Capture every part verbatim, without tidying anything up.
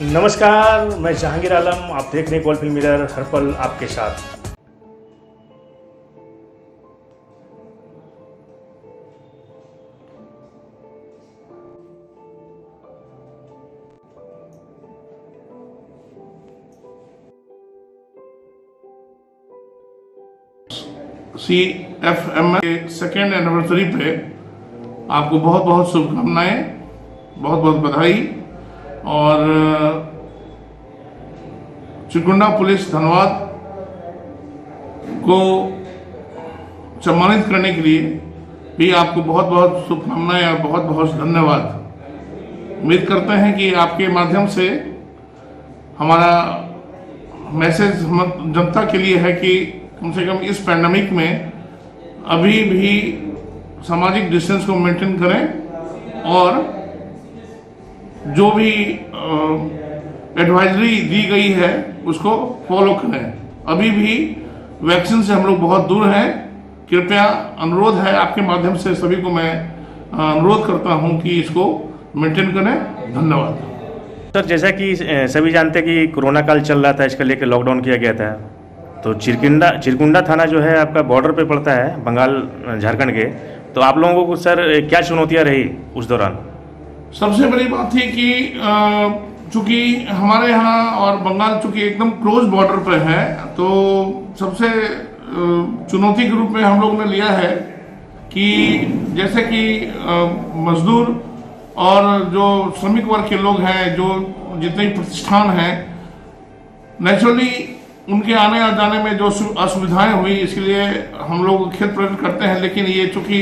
नमस्कार, मैं जहांगीर आलम। आप देख रहे हैं गोल्ड फिल्म मिरर, हर पल आपके साथ। सी एफ एम के सेकेंड एनिवर्सरी पे आपको बहुत बहुत शुभकामनाएं, बहुत बहुत बधाई। और चिरकुंडा पुलिस धनबाद को सम्मानित करने के लिए भी आपको बहुत बहुत शुभकामनाएं और बहुत बहुत धन्यवाद। उम्मीद करते हैं कि आपके माध्यम से हमारा मैसेज हम जनता के लिए है कि कम से कम इस पैंडेमिक में अभी भी सामाजिक डिस्टेंस को मेंटेन करें और जो भी एडवाइजरी दी गई है उसको फॉलो करें। अभी भी वैक्सीन से हम लोग बहुत दूर हैं। कृपया अनुरोध है आपके माध्यम से सभी को मैं अनुरोध करता हूं कि इसको मेंटेन करें। धन्यवाद। सर, जैसा कि सभी जानते हैं कि कोरोना काल चल रहा था, इसका लेकर लॉकडाउन किया गया था, तो चिरकुंडा चिरकुंडा थाना जो है आपका बॉर्डर पे पड़ता है बंगाल झारखंड के। तो आप लोगों को सर क्या चुनौतियां रही उस दौरान? सबसे बड़ी बात थी कि चूंकि हमारे यहाँ और बंगाल चूंकि एकदम क्लोज बॉर्डर पर है, तो सबसे चुनौती के रूप में हम लोग ने लिया है कि जैसे कि मजदूर और जो श्रमिक वर्ग के लोग हैं, जो जितने प्रतिष्ठान हैं, नेचुरली उनके आने और जाने में जो असुविधाएं हुई, इसके लिए हम लोग खेद प्रकट करते हैं। लेकिन ये चूंकि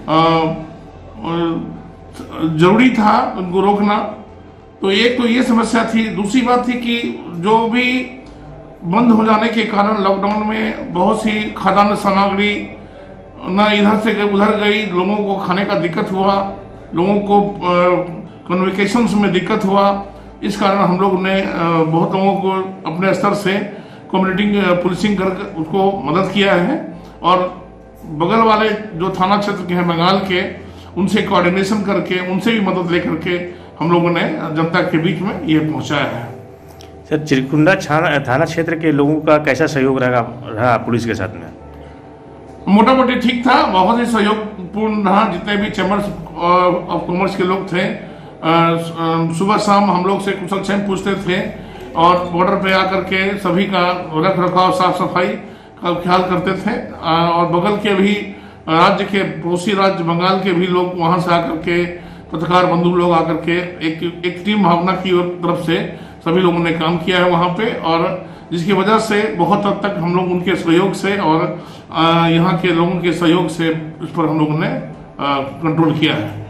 जरूरी था उनको रोकना, तो एक तो ये समस्या थी। दूसरी बात थी कि जो भी बंद हो जाने के कारण लॉकडाउन में बहुत सी खाद्यान्न सामग्री न इधर से उधर गई, लोगों को खाने का दिक्कत हुआ, लोगों को कम्युनिकेशन में दिक्कत हुआ। इस कारण हम लोग ने बहुत लोगों को अपने स्तर से कम्युनिटी पुलिसिंग कर उसको मदद किया है। और बगल वाले जो थाना क्षेत्र के हैं बंगाल के, उनसे कोऑर्डिनेशन करके उनसे भी मदद लेकर के हम लोगों ने जनता के बीच में ये पहुंचाया है। सर, चिरकुंडा थाना क्षेत्र के लोगों का कैसा सहयोग रहा रहा पुलिस के साथ में? मोटा मोटी ठीक था, बहुत ही सहयोगपूर्ण रहा। जितने भी चैम्बर्स ऑफ कॉमर्स के लोग थे, सुबह शाम हम लोग से कुशल क्षेम पूछते थे और बॉर्डर पे आकर के सभी का रख रखाव, साफ सफाई का ख्याल करते थे। और बगल के भी राज्य के पड़ोसी राज्य बंगाल के भी लोग वहां से आकर के, पत्रकार बंधु लोग आकर के एक एक टीम भावना की तरफ से सभी लोगों ने काम किया है वहां पे, और जिसकी वजह से बहुत हद तक हम लोग उनके सहयोग से और यहाँ के लोगों के सहयोग से इस पर हम लोगों ने कंट्रोल किया है।